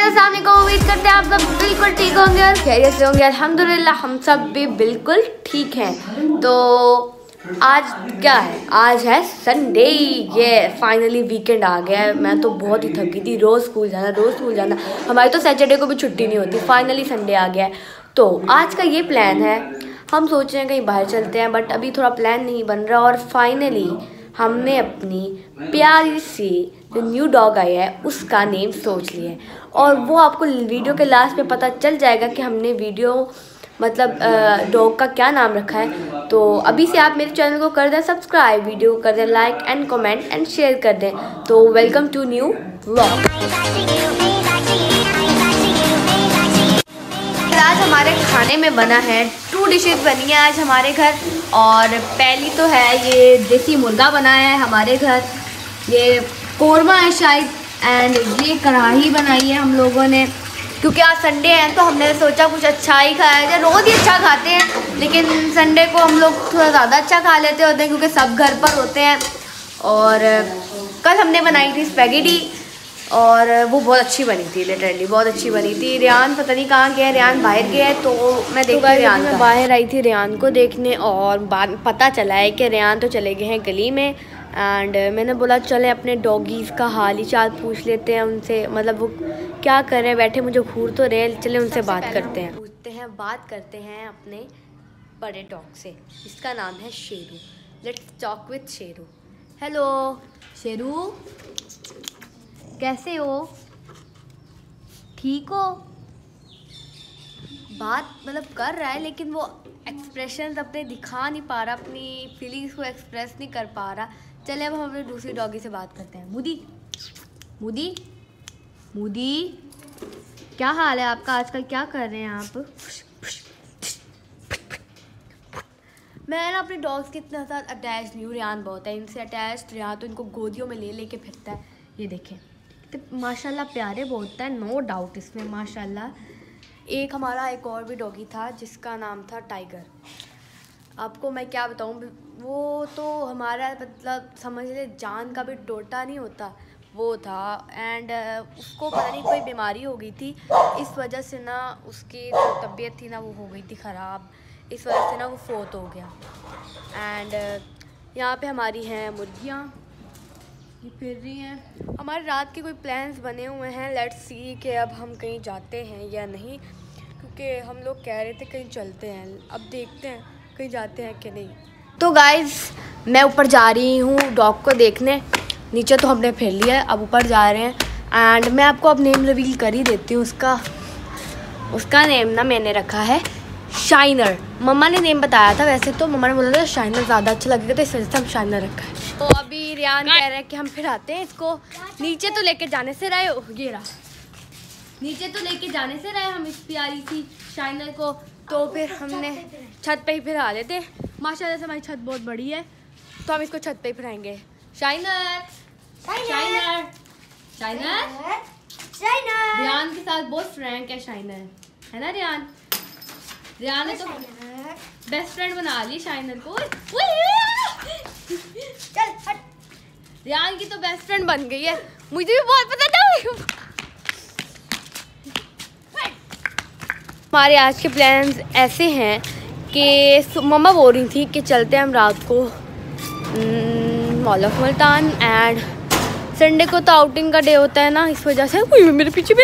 उम्मीद करते हैं आप सब बिल्कुल ठीक होंगे और खैरियत से होंगे। अल्हम्दुलिल्लाह हम सब भी बिल्कुल ठीक हैं। तो आज क्या है, आज है संडे। ये फाइनली वीकेंड आ गया है। मैं तो बहुत ही थकी थी, रोज़ स्कूल जाना। हमारी तो सैटरडे को भी छुट्टी नहीं होती। फाइनली संडे आ गया है। तो आज का ये प्लान है, हम सोच रहे हैं कहीं बाहर चलते हैं, बट अभी थोड़ा प्लान नहीं बन रहा। और फाइनली हमने अपनी प्यारी सी जो न्यू डॉग आई है उसका नेम सोच लिया है। और वो आपको वीडियो के लास्ट में पता चल जाएगा कि हमने डॉग का क्या नाम रखा है। तो अभी से आप मेरे चैनल को कर दें सब्सक्राइब, वीडियो को कर दें like and comment and share कर दें। तो वेलकम टू न्यू व्लॉग। आज हमारे खाने में बना है 2 डिशेस बनी है आज हमारे घर। और पहली तो है ये देसी मुर्गा बना है हमारे घर, ये कोरमा है शायद, एंड ये कढ़ाई बनाई है हम लोगों ने। क्योंकि आज संडे है तो हमने सोचा कुछ अच्छा ही खाया जाए। रोज़ ही अच्छा खाते हैं लेकिन संडे को हम लोग थोड़ा ज़्यादा अच्छा खा लेते होते हैं क्योंकि सब घर पर होते हैं। और कल हमने बनाई थी स्पैगेटी और वो बहुत अच्छी बनी थी, लिटरली बहुत अच्छी बनी थी। रियान पता नहीं कहाँ गया, रियान बाहर गया है। तो मैं देखा रियान में बाहर आई थी रियान को देखने, और बाद पता चला है कि रियान तो चले गए हैं गली में। एंड मैंने बोला चले अपने डॉगीज़ का हाल ही चाल पूछ लेते हैं उनसे, मतलब वो क्या कर रहे हैं, बैठे मुझे घूर तो रहे, चले उनसे बात करते हैं। बात करते हैं अपने बड़े डॉग से, इसका नाम है Sheru. Let's talk with Sheru. Hello Sheru, कैसे हो, ठीक हो? बात मतलब कर रहा है लेकिन वो एक्सप्रेशन अपने दिखा नहीं पा रहा, अपनी फीलिंग्स को एक्सप्रेस नहीं कर पा रहा। चले अब हम अपने दूसरी डॉगी से बात करते हैं। मूदी, क्या हाल है आपका आजकल, क्या कर रहे हैं आप? मैं ना अपने डॉग्स के इतना ज़्यादा अटैच नहीं हूँ, रियान बहुत है इनसे अटैच। रियान तो इनको गोदियों में ले लेके फिरता है। ये देखें तो माशाल्लाह प्यारे बहुत है, नो डाउट इसमें माशाल्लाह। एक हमारा एक और भी डॉगी था जिसका नाम था टाइगर। आपको मैं क्या बताऊँ, वो तो हमारा मतलब समझ ले जान का भी टोटा नहीं होता वो था। एंड उसको पता नहीं कोई बीमारी हो गई थी, इस वजह से ना उसकी जो तबीयत थी ना वो हो गई थी ख़राब, इस वजह से ना वो फोत हो गया। एंड यहाँ पे हमारी हैं मुर्गियाँ, ये फिर रही हैं। हमारे रात के कोई प्लान्स बने हुए हैं, लेट्स सी कि अब हम कहीं जाते हैं या नहीं, क्योंकि हम लोग कह रहे थे कहीं चलते हैं। अब देखते हैं कहीं जाते हैं कि नहीं। तो गाइज़ मैं ऊपर जा रही हूँ डॉग को देखने, नीचे तो हमने फिर लिया है, अब ऊपर जा रहे हैं। एंड मैं आपको अब नेम रिवील कर ही देती हूँ उसका नेम ना मैंने रखा है शाइनर। मम्मा ने नेम बताया था, वैसे तो मम्मा ने बोला था शाइनर ज़्यादा अच्छा लगेगा, तो इस वजह से हम शाइनर रखा है। तो अभी रियान कह रहे हैं कि हम फिर आते हैं इसको, नीचे तो लेके जाने से रहे, ये रहा नीचे तो लेके जाने से रहे हम इस प्यारी सी शाइनर को। तो फिर हमने छत पे ही फिरा लेते, माशाल्लाह से हमारी छत बहुत बड़ी है तो हम इसको छत पे ही फिराएंगे। शाइनर रियान के साथ बहुत फ्रैंक है शाइनर, है ना रियान? रियान ने तो बेस्ट फ्रेंड बना ली शाइनर को। चल हट। रियान की तो बेस्ट फ्रेंड बन गई है, मुझे भी बहुत पता था। हमारे आज के प्लान्स ऐसे हैं कि मम्मा बोल रही थी कि चलते हैं हम रात को mall of Multan. And Sunday को तो आउटिंग का डे होता है ना, इस वजह से मेरे पीछे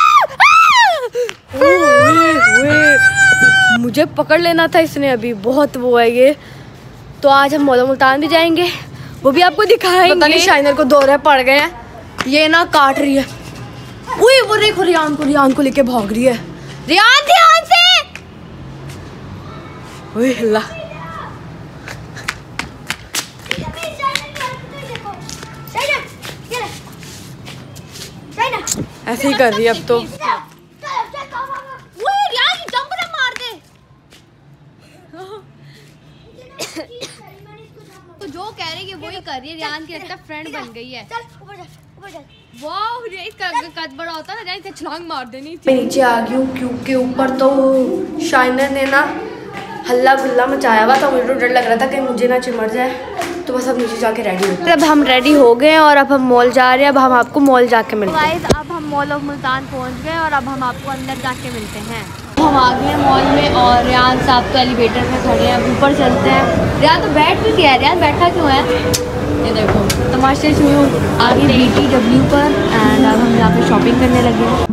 मुझे पकड़ लेना था इसने, अभी बहुत वो है ये। तो आज हम मॉल ऑफ मुल्तान भी जाएंगे, वो भी आपको दिखाएंगे। पता नहीं शाइनर को दौरे पड़ गए हैं, ये ना काट रही है। वो देखो रियान को लेके भाग रही है। रियान ध्यान से, हिला ऐसे ही कर रही है अब तो। तो जो कह रही है वो ही कर रही है, रियान की लगता फ्रेंड बन गई है। वाह कद बड़ा होता ना, रियान छलांग मार देनी थी। मैं नीचे आ गई हूँ क्योंकि ऊपर तो शाइनर ने ना हल्ला गुल्ला मचाया हुआ था, मुझे तो डर लग रहा था कि मुझे ना चिमड़ जाए। तो बस अब नीचे जाके रेडी होते हैं। अब हम रेडी हो गए हैं और अब हम मॉल जा रहे हैं। अब हम आपको मॉल जाके मिलते हैं। अब हम मॉल ऑफ मुल्तान पहुंच गए और अब हम आपको अंदर जाके मिलते हैं। हम आ गए हैं मॉल में और रियान साहब तो एलिवेटर में खड़े हैं, ऊपर चलते हैं। रियान तो बैठ भी गया है, रियान बैठा क्यों है? ये देखो तमाशे शुरू आगे BTW पर एंड अब हम यहाँ पे शॉपिंग करने लगे हैं।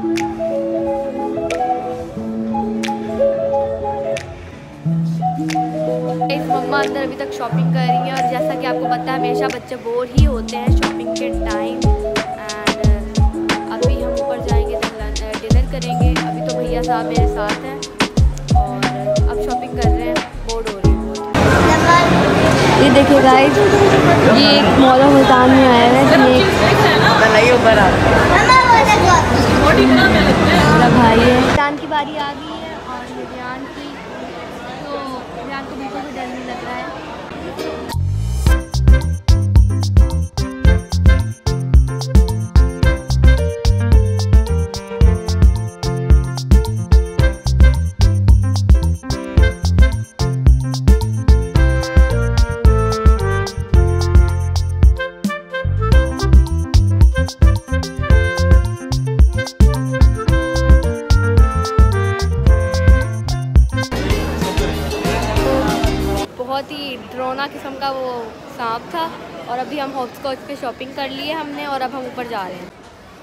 मम्मा अंदर अभी तक शॉपिंग कर रही हैं और जैसा कि आपको पता है हमेशा बच्चे बोर ही होते हैं शॉपिंग के टाइम। एंड अभी हम ऊपर जाएंगे तो डिनर करेंगे। अभी तो भैया साहब मेरे साथ हैं और अब शॉपिंग कर रहे हैं, बोर्ड हो रही है। ये देखिए गाइस, ये एक मॉल ऑफ मुल्तान में आया है। मेरा भाई है, रियान की बारी आ गई है और रियान की तो रियान को बिल्कुल भी डर नहीं लग रहा है। बहुत ही डरावना किस्म का वो सांप था और अभी हम हॉपस्कॉच पे शॉपिंग कर लिए हमने और अब हम ऊपर जा रहे हैं।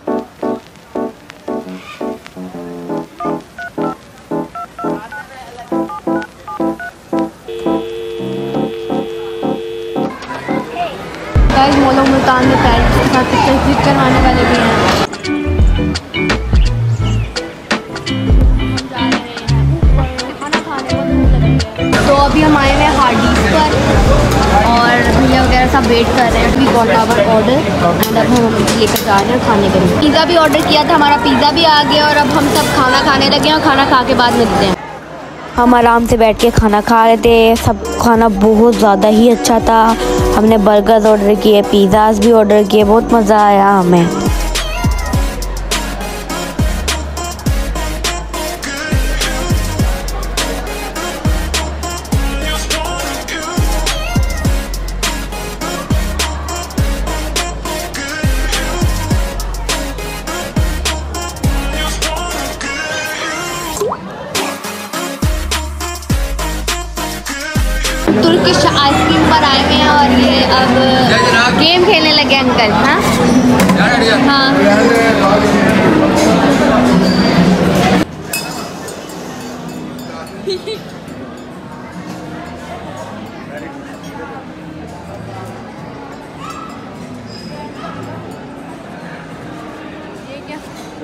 गाइस मॉल ऑफ मुल्तान में पेरेंट्स के साथ पिक्चर करवाने वाले भी हैं। तो अभी हम आए हुए हैं हार्डीज पर और भैया वगैरह सब वेट कर रहे हैं। We got our order and अब हम लेकर जा रहे हैं खाने के लिए। पिज़्ज़ा भी ऑर्डर किया था, हमारा पिज़्ज़ा भी आ गया और अब हम सब खाना खाने लगे हैं और खाना खा के बाद मिलते हैं। हम आराम से बैठ के खाना खा रहे थे, सब खाना बहुत ज़्यादा ही अच्छा था। हमने बर्गर्स ऑर्डर किए, पिज़्ज़ाज भी ऑर्डर किए, बहुत मज़ा आया हमें। तुर्किश आइसक्रीम पर आए हुए हैं और ये अब गेम खेलने लगे अंकल। हाँ ये क्या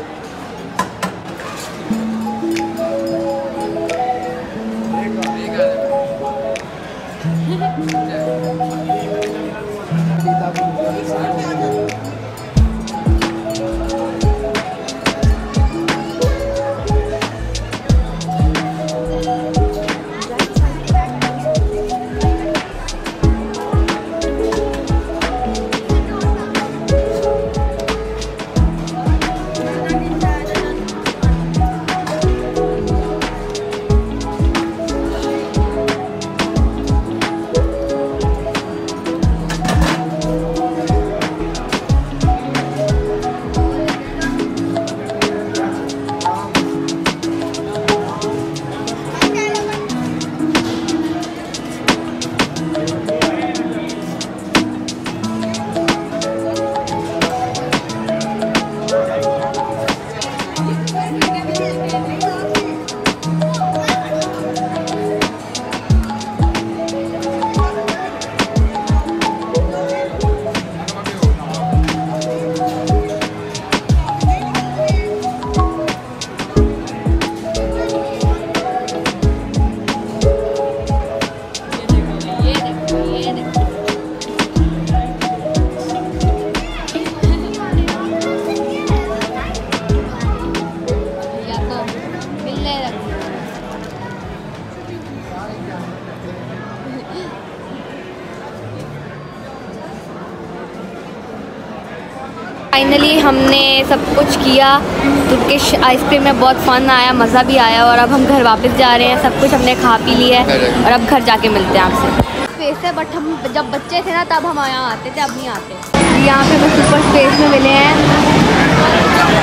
फाइनली हमने सब कुछ किया। तुर्किश आइसक्रीम में बहुत फ़न आया, मज़ा भी आया और अब हम घर वापस जा रहे हैं। सब कुछ हमने खा पी लिया है और अब घर जाके मिलते हैं आपसे। स्पेस है बट हम जब बच्चे थे ना तब हम यहाँ आते थे, अब नहीं आते। यहाँ पे बस सुपर स्पेस में मिले हैं।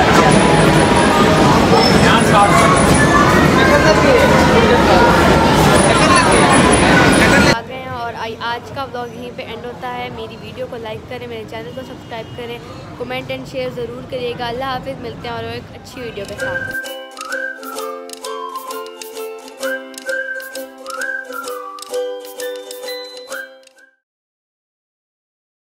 आज का व्लॉग यहीं पे एंड होता है। मेरी वीडियो को लाइक करें, मेरे चैनल को सब्सक्राइब करें, कमेंट एंड शेयर ज़रूर करिएगा। अल्लाह हाफिज़, मिलते हैं और एक अच्छी वीडियो के साथ।